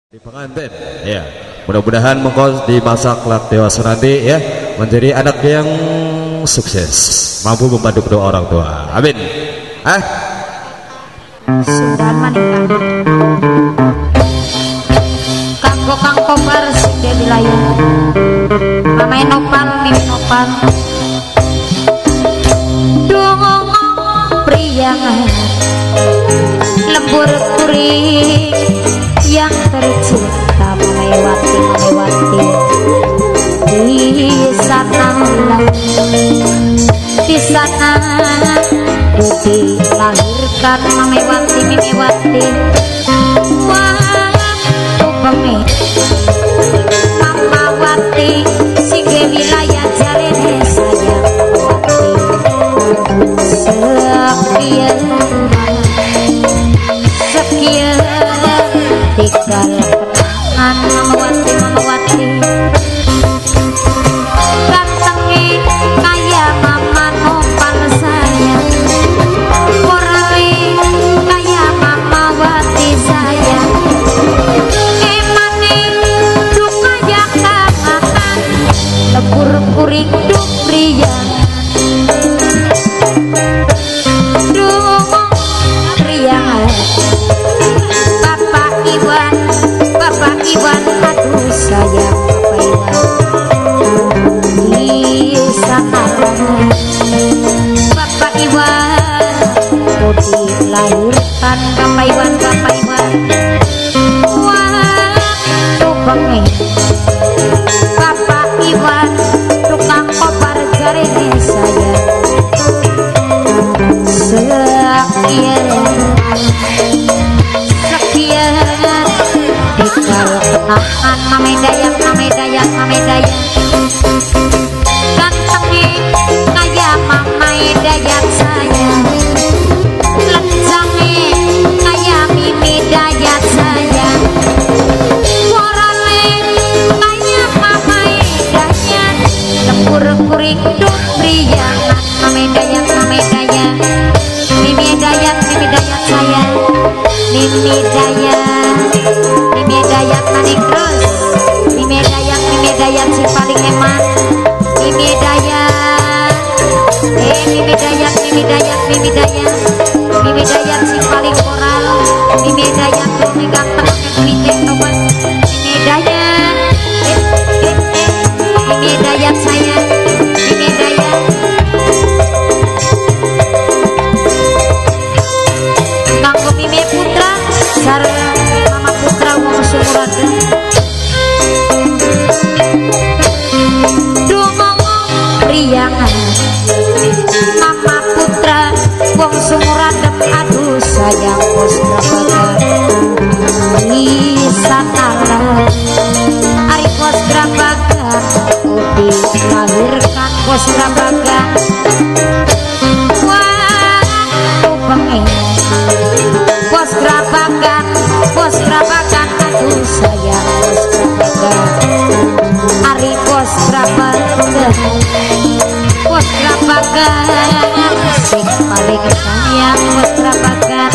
Di pengantin ya, mudah-mudahan mengkos di masa kelak dewasa nanti ya menjadi anak yang sukses, mampu membantu kedua orang tua, amin. Sudah manikah kanggo kang kobar sing di layar mamae nopal mimi nopal dongong priyangan lembur kuring yang tercipta melewati di sana dilahirkan mimiwati waktu bumi mamawati singge wilayah jarene sayang sekian tinggal kenangan mamawati gantengi kaya mama nopal sayang morale kaya mamawati sayang emane duka jakakan lebur kuring duk priyangan Bapak Iwan aduh sayang Bapak Iwan di sana Bapak Iwan mau dilahirkan Bapak Iwan waktu bengi Bapak Iwan tukang kobar jarene sayang sekian tinggal kenangan mamedayang gantengi kaya mamedayang sayang lencange kaya mimi dayang sayang morale kaya mamedayang lembur kuring duk priyangan mamedayang mimi dayang sayang mimi dayang manik terus mimi dayang si paling eman mimi dayang si paling koral mimi dayang tuh megang tenang yang duitnya tobat mimi dayang sayang mimi dayang kanggo mimi putra sareng mama putra wong sumurada dongong priyangan mama putra wong sumurada aduh sayang bos grabaga di satala ari bos grabaga dilahirkan bos grabaga waktu bengi bos grabagan aduh sayang bos grabagan ari bos grabagan sing paling sayang bos grabagan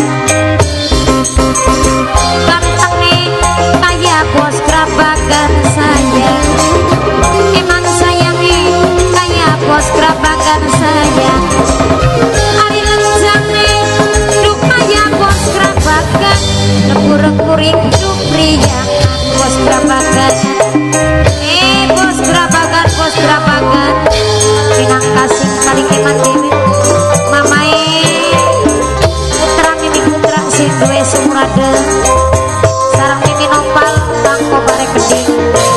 gantengi kaya bos grabagan sayang emang sayangi kaya bos grabagan sayang ari lenjane duk kaya bos grabagan lembur kuring duk priyangan bos grabagan bos grabagan pinang kasih paling eman dewi mamae putra mimi putra sing duwe sumurada sarang mimi nopal tangko bare geding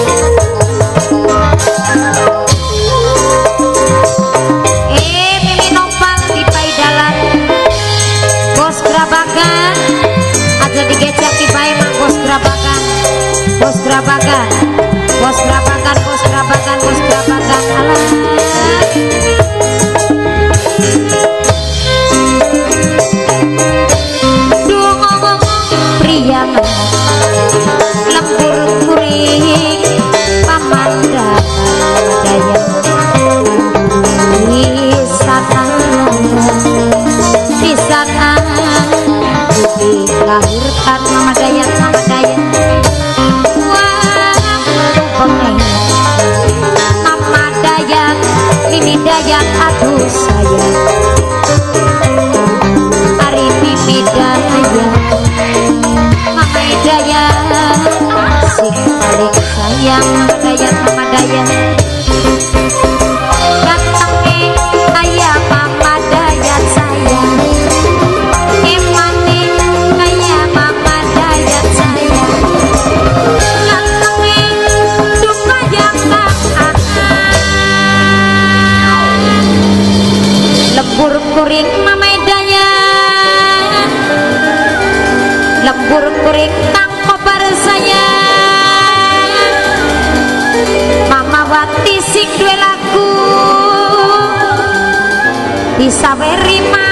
mimi nopal di paidalan bos grabagan aja digecek di bae mang bos grabagan alah dongong priyangan lembur kuring pamandangan dayang di sana dilahirkan mama dayang kuring kang kobar sayang Mama Wati sing duwe lagu bisa beri